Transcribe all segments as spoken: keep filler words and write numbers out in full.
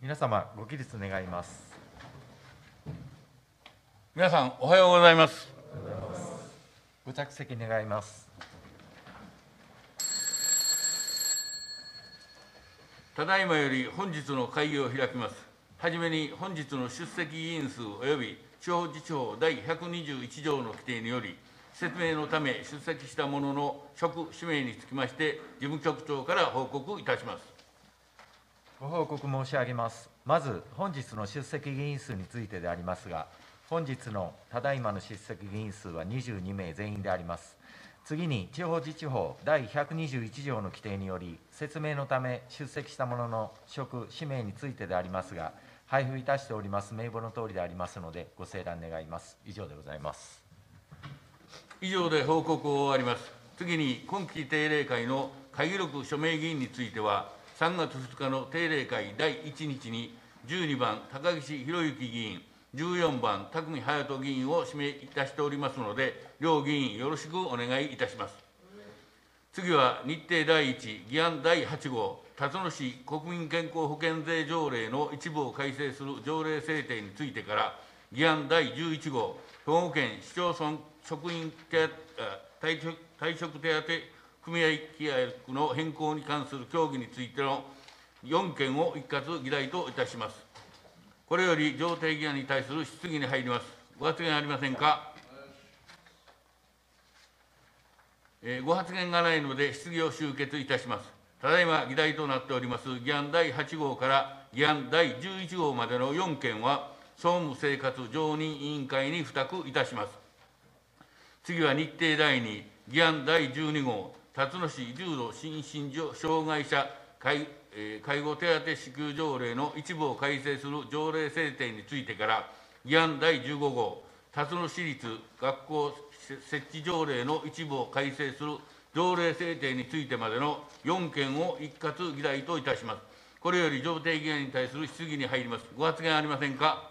皆様ご起立願います。 皆さんおはようございます。 ご着席願います。 ただいまより本日の会議を開きます。はじめに本日の出席議員数及び地方自治法第ひゃくにじゅういち条の規定により、説明のため出席した者の職、氏名につきまして、事務局長から報告いたします。 ご報告申し上げます。まず、本日の出席議員数についてでありますが、本日のただいまの出席議員数はにじゅうに名全員であります。次に、地方自治法第ひゃくにじゅういち条の規定により、説明のため出席した者の職、氏名についてでありますが、配布いたしております名簿のとおりでありますので、ご清覧願います。以上でございます。 以上で報告を終わります。次に、今期定例会の会議録署名議員については、さんがつふつかの定例会だいいちにちにじゅうにばん高岸博之議員、じゅうよんばん匠隼人議員を指名いたしておりますので、両議員よろしくお願いいたします。次は日程だいいち議案だいはち号、辰野市国民健康保険税条例の一部を改正する条例制定についてから、議案だいじゅういち号、兵庫県市町村職員手退職退職手当組合規約の変更に関する協議についてのよん件を一括議題といたします。これより条定議案に対する質疑に入ります。ご発言ありませんか。えー、ご発言がないので質疑を終結いたします。ただいま議題となっております議案だいはち号から議案だいじゅういち号までのよん件は、総務生活常任委員会に付託いたします。次は日程だいに議案だいじゅうに号、辰野市重度心身障害者介介護手当支給条例の一部を改正する条例制定についてから、議案だいじゅうご号、辰野市立学校設置条例の一部を改正する条例制定についてまでのよん件を一括議題といたします。これより条定議案に対する質疑に入ります。ご発言ありませんか。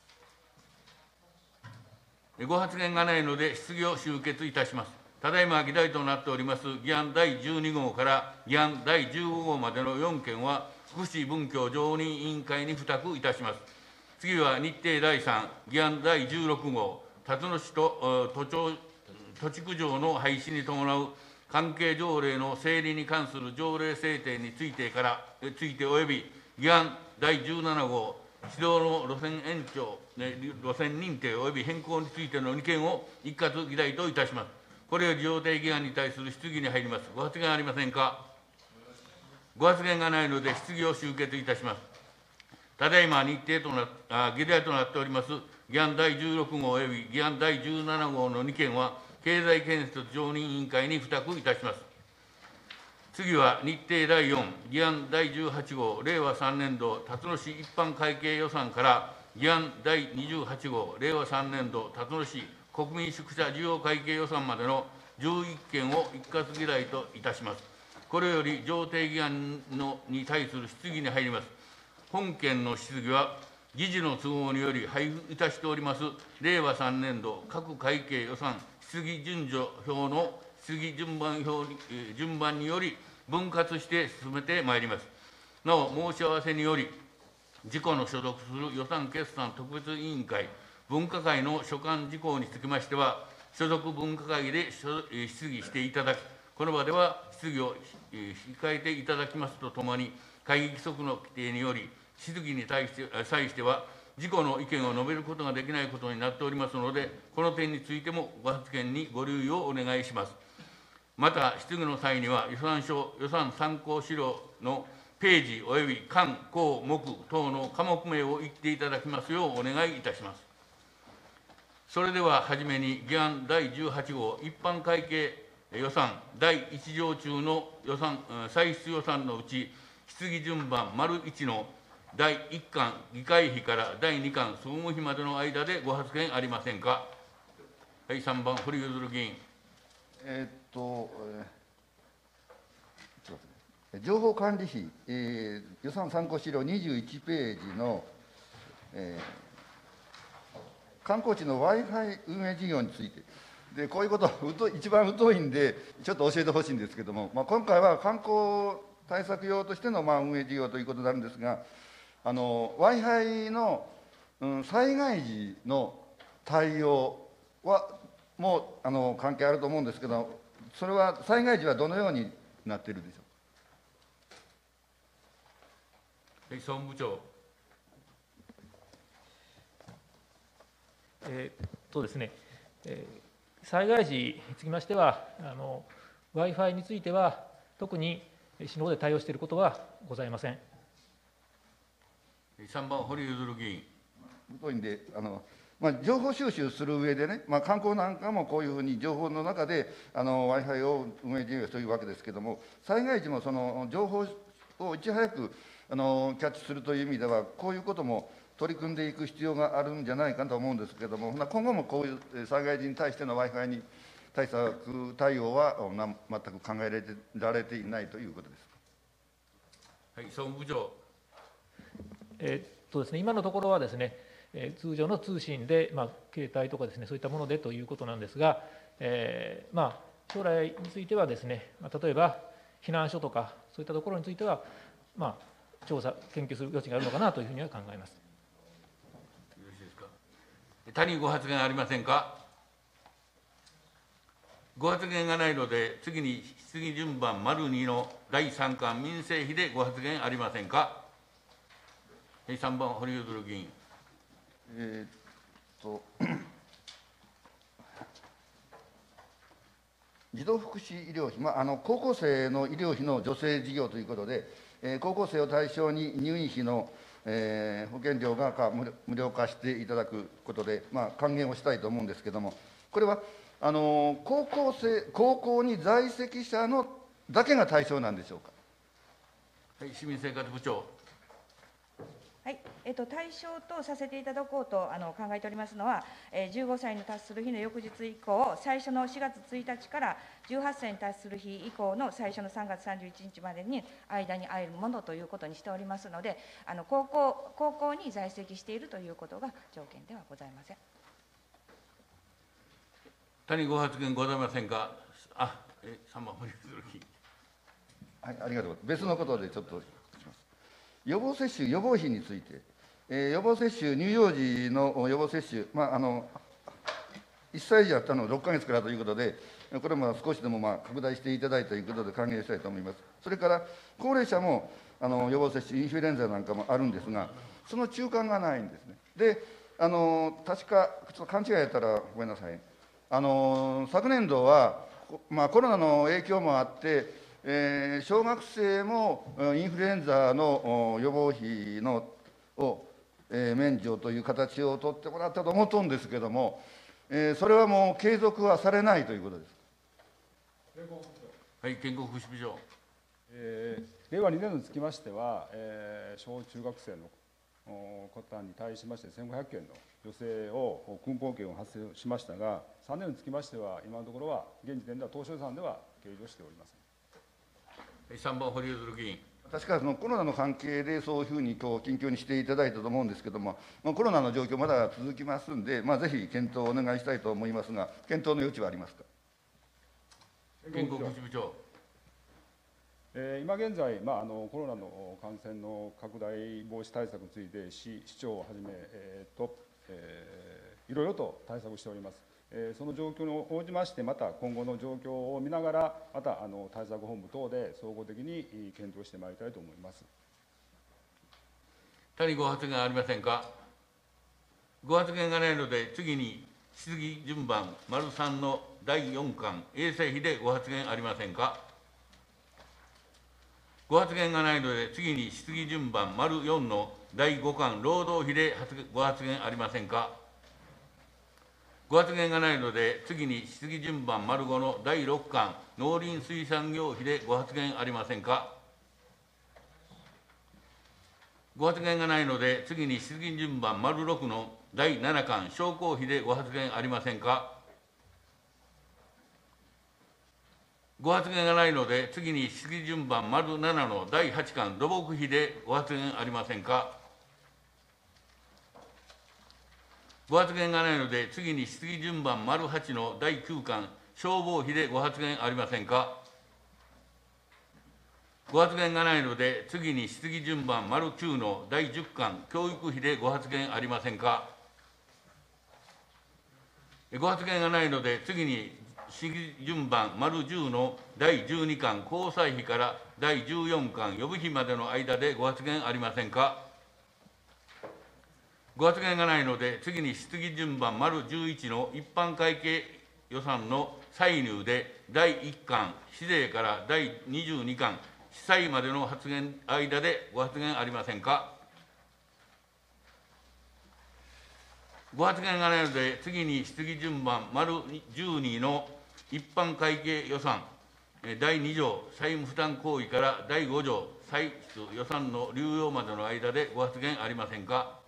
ご発言がないので質疑を終結いたします。ただいま議題となっております議案だいじゅうに号から議案だいじゅうご号までのよん件は、福祉文教常任委員会に付託いたします。次は日程だいさん議案だいじゅうろく号、辰野市と都庁土地区条の廃止に伴う関係条例の整理に関する条例制定についてからついておよび議案だいじゅうなな号、指導の路線延長、路線認定および変更についてのに件を一括議題といたします。これより条定議案に対する質疑に入ります。ご発言ありませんか。ご発言がないので質疑を終結いたします。ただいま日程となあ議題となっております議案だいじゅうろく号および議案だいじゅうなな号のに件は、経済建設常任委員会に付託いたします。次は日程だいよん議案だいじゅうはち号、令和さん年度辰野市一般会計予算から議案だいにじゅうはち号、令和さん年度辰野市国民宿舎事業会計予算までのじゅういっ件を一括議題といたします。これより条定議案のに対する質疑に入ります。本件の質疑は、議事の都合により配布いたしております令和さん年度各会計予算質疑順序表の質疑順番表に順番により分割して進めてまいります。なお、申し合わせにより、自己の所属する予算決算特別委員会、分科会の所管事項につきましては、所属分科会で質疑していただき、この場では質疑を控えていただきますとともに、会議規則の規定により、質疑に対して際しては、自己の意見を述べることができないことになっておりますので、この点についてもご発言にご留意をお願いします。また、質疑の際には、予算書、予算参考資料のページおよび項、項目等の科目名を言っていただきますようお願いいたします。それでははじめに議案だいじゅうはち号、一般会計予算だいいち条中の予算歳出予算のうち、質疑順番丸いちのだいいっ巻議会費からだいに巻総務費までの間でご発言ありませんか。はい、さんばん堀譲議員。 えー、っと、えー、情報管理費、えー、予算参考資料にじゅういちページの、えー、観光地の Wi-Fi 運営事業について、でこういうこと、一番疎いんで、ちょっと教えてほしいんですけれども、まあ、今回は観光対策用としてのまあ運営事業ということになるんですが、 あの Wi-Fi の、うん、災害時の対応はもうあの関係あると思うんですけど、それは災害時はどのようになっているでしょうか。 総務部長。 えーっとですね、えー、災害時につきましては、Wi-Fi については、特に市の方で対応していることはございません。 さんばん、堀譲議員。 太いんであのまあ、情報収集する上でね、まあ、観光なんかもこういうふうに情報の中で Wi-Fi を運営事業というわけですけれども、災害時もその情報をいち早くあのキャッチするという意味では、こういうことも取り組んでいく必要があるんじゃないかと思うんですけれども、今後もこういう災害時に対しての Wi-Fi に対策対応はな全く考えられていないということです。 はい、総務部長。 えっとですね、今のところはですね、通常の通信で、まあ、携帯とかですね、そういったものでということなんですが、えーまあ、将来についてはですね、まあ、例えば避難所とか、そういったところについては、まあ、調査、研究する余地があるのかなというふうには考えます。 よろしいですか。他にご発言ありませんか。ご発言がないので、次に質疑順番丸にのだいさんかん民生費でご発言ありませんか。さんばん、堀譲議員。 えーっと児童福祉医療費、まあ、あの高校生の医療費の助成事業ということで、えー、高校生を対象に入院費の、えー、保険料がか無無料化していただくことで、まあ、還元をしたいと思うんですけれども、これはあの高校生、高校に在籍者のだけが対象なんでしょうか。 はい、市民生活部長。 はい、えっと、対象とさせていただこうとあの考えておりますのは、えー、じゅうごさいに達する日の翌日以降、最初のしがつついたちからじゅうはっさいに達する日以降の最初のさんがつさんじゅういちにちまでに間に入るものということにしておりますので、あの高校、高校に在籍しているということが条件ではございません。 他にご発言ございませんか。あ、え、さんばん、堀譲議員。 はい、ありがとうございます。別のことでちょっと。予防接種、予防費について、えー、予防接種、乳幼児の予防接種、まあ、あのいっさい児だったのをろっかげつからということで、これも少しでもまあ拡大していただいたということで歓迎したいと思います。それから高齢者もあの予防接種、インフルエンザなんかもあるんですが、その中間がないんですね。で、あの確か、ちょっと勘違いやったらごめんなさい、あの昨年度は、まあ、コロナの影響もあって、えー、小学生もインフルエンザの予防費のを、えー、免除という形を取ってもらったと思っとんですけれども、えー、それはもう継続はされないということです。 はい、健康福祉部長。 えー、れいわにねん度につきましては、えー、小中学生の方に対しましてせんごひゃくけんの助成をクーポン券を発生しましたが、さんねん度につきましては、今のところは、現時点では当初予算では計上しておりません。 さんばん、堀譲議員。 確かそのコロナの関係でそういうふうにこう緊急にしていただいたと思うんですけれども、まあ、コロナの状況、まだ続きますんで、まあ、ぜひ検討をお願いしたいと思いますが、検討の余地はありますか。 健康福祉部長。 えー、今現在、まあ、あのコロナの感染の拡大防止対策について、市市長をはじめ、えーとえー、いろいろと対策しております。えー、その状況に応じまして、また今後の状況を見ながら、またあの対策本部等で総合的に検討してまいりたいと思います。 他にご発言ありませんか。ご発言がないので、次に質疑順番丸さんのだいよんかん衛生費でご発言ありませんか。ご発言がないので、次に質疑順番丸よんのだいごかん労働費でご発言ありませんか。ご発言がないので、次に質疑順番丸ごのだいろっかん農林水産業費でご発言ありませんか。ご発言がないので、次に質疑順番丸ろくのだいななかん商工費でご発言ありませんか。ご発言がないので、次に質疑順番丸ななのだいはちかん土木費でご発言ありませんか。ご発言がないので、次に質疑順番丸はちのだいきゅうかん消防費でご発言ありませんか。 ご発言がないので、次に質疑順番丸きゅうのだいじゅっかん、教育費でご発言ありませんか。ご発言がないので、次に質疑順番丸じゅうのだいじゅうにかん、交際費からだいじゅうよんかん、予備費までの間でご発言ありませんか。ご発言がないので、次に質疑順番丸じゅういちの一般会計予算の歳入でだいいっかん、市税からだいにじゅうにかん、司祭までの発言間でご発言ありませんか。ご発言がないので、次に質疑順番丸じゅうにの一般会計予算だいに条債務負担行為からだいご条歳出予算の流用までの間でご発言ありませんか。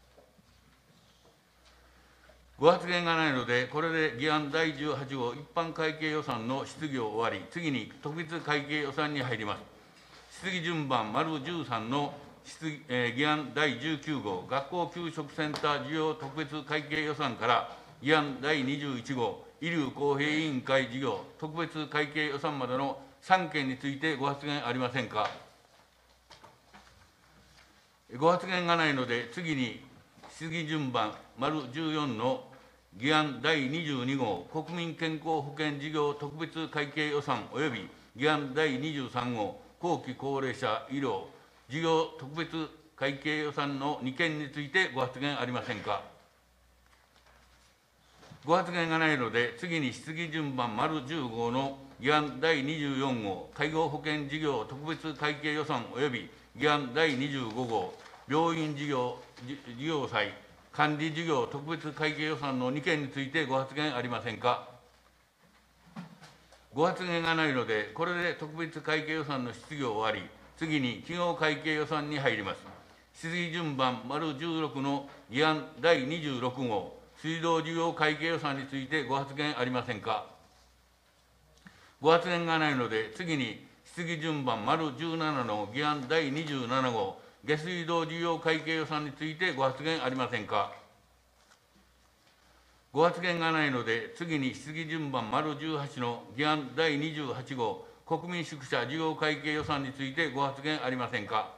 ご発言がないので、これで議案だいじゅうはち号一般会計予算の質疑を終わり、次に特別会計予算に入ります。質疑順番丸じゅうさんの質疑、えー、議案だいじゅうきゅう号学校給食センター事業特別会計予算から議案だいにじゅういち号医療公平委員会事業特別会計予算までのさん件についてご発言ありませんか。ご発言がないので、次に質疑順番丸じゅうよんの議案だいにじゅうに号国民健康保険事業特別会計予算及び議案だいにじゅうさん号後期高齢者医療事業特別会計予算のに件についてご発言ありませんか。ご発言がないので、次に質疑順番丸じゅう号の議案だいにじゅうよん号介護保険事業特別会計予算及び議案だいにじゅうご号病院事業事業債管理事業特別会計予算のに件についてご発言ありませんか。ご発言がないので、これで特別会計予算の質疑を終わり、次に企業会計予算に入ります。質疑順番丸じゅうろくの議案だいにじゅうろく号水道事業会計予算についてご発言ありませんか。ご発言がないので、次に質疑順番丸じゅうななの議案だいにじゅうなな号下水道事業会計予算についてご発言ありませんか。ご発言がないので、次に質疑順番丸じゅうはちの議案だいにじゅうはち号国民宿舎事業会計予算についてご発言ありませんか。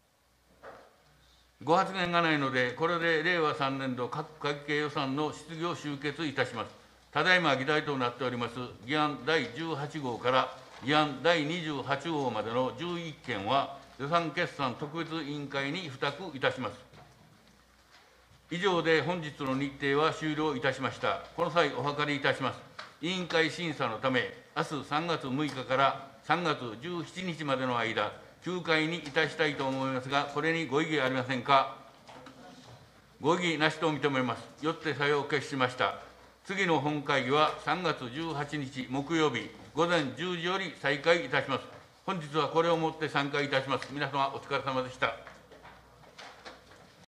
ご発言がないので、これで令和さんねん度各会計予算の質疑を終結いたします。ただいま議題となっております議案だいじゅうはち号から議案だいにじゅうはち号までのじゅういっ件は予算決算特別委員会に付託いたします。以上で本日の日程は終了いたしました。この際、お諮りいたします。委員会審査のため、明日さんがつむいかからさんがつじゅうしちにちまでの間、きゅうかいにいたしたいと思いますが、これにご異議ありませんか。ご異議なしと認めます。よってさようを決しました。次の本会議はさんがつじゅうはちにち木曜日午前じゅうじより再開いたします。本日はこれをもって散会いたします。皆様お疲れ様でした。